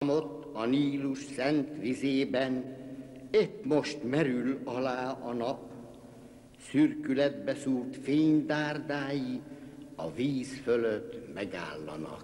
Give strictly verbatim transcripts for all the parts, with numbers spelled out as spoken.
Ott a Nílus szent vizében épp most merül alá a nap, szürkületbe szúrt fénydárdái a víz fölött megállanak.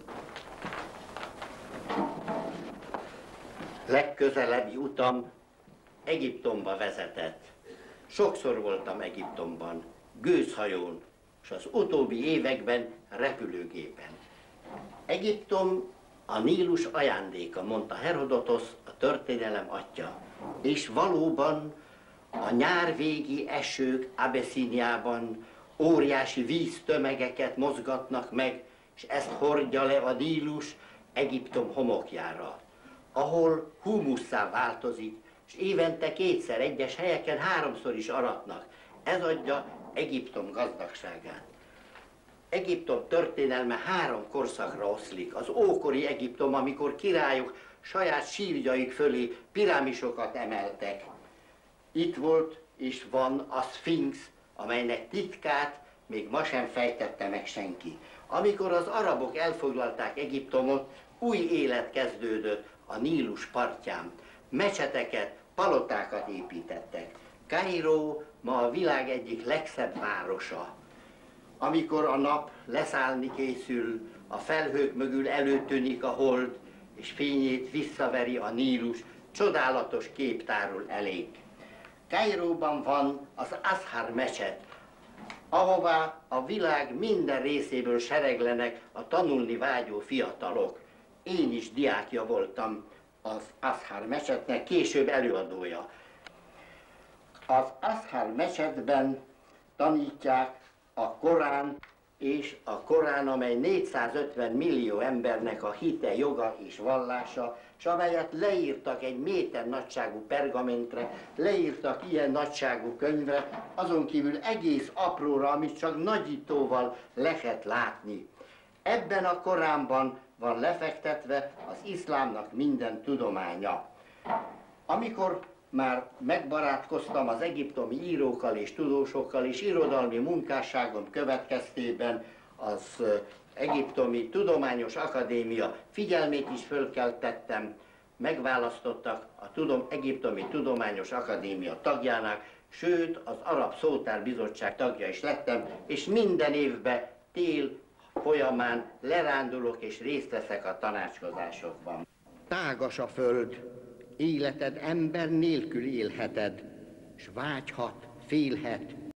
Legközelebbi utam Egyiptomba vezetett. Sokszor voltam Egyiptomban, gőzhajón, és az utóbbi években repülőgépen. Egyiptom a Nílus ajándéka, mondta Herodotosz, a történelem atya. És valóban a nyárvégi esők Abeszíniában óriási víztömegeket mozgatnak meg, és ezt hordja le a Nílus Egyiptom homokjára, ahol humusszá változik, és évente kétszer, egyes helyeken háromszor is aratnak. Ez adja Egyiptom gazdagságát. Egyiptom történelme három korszakra oszlik. Az ókori Egyiptom, amikor királyok saját sírjaik fölé pirámisokat emeltek. Itt volt és van a Szfinx, amelynek titkát még ma sem fejtette meg senki. Amikor az arabok elfoglalták Egyiptomot, új élet kezdődött a Nílus partján. Mecseteket, palotákat építettek. Kairó ma a világ egyik legszebb városa. Amikor a nap leszállni készül, a felhők mögül előtűnik a hold, és fényét visszaveri a Nílus, csodálatos kép tárul elénk. Kairóban van az Azhar mecset, ahová a világ minden részéből sereglenek a tanulni vágyó fiatalok. Én is diákja voltam az Azhar mecsetnek, később előadója. Az Azhar mecsetben tanítják a Korán, és a Korán, amely négyszázötven millió embernek a hite, joga és vallása, és amelyet leírtak egy méter nagyságú pergamentre, leírtak ilyen nagyságú könyvre, azon kívül egész apróra, amit csak nagyítóval lehet látni. Ebben a Koránban van lefektetve az iszlámnak minden tudománya. Amikor már megbarátkoztam az egyiptomi írókkal és tudósokkal, és irodalmi munkásságom következtében az Egyiptomi Tudományos Akadémia figyelmét is fölkeltettem, megválasztottak a tudom, Egyiptomi Tudományos Akadémia tagjának, sőt az Arab Szótár Bizottság tagja is lettem, és minden évben tél folyamán lerándulok és részt veszek a tanácskozásokban. Tágas a föld, életed ember nélkül élheted, s vágyhat, félhet,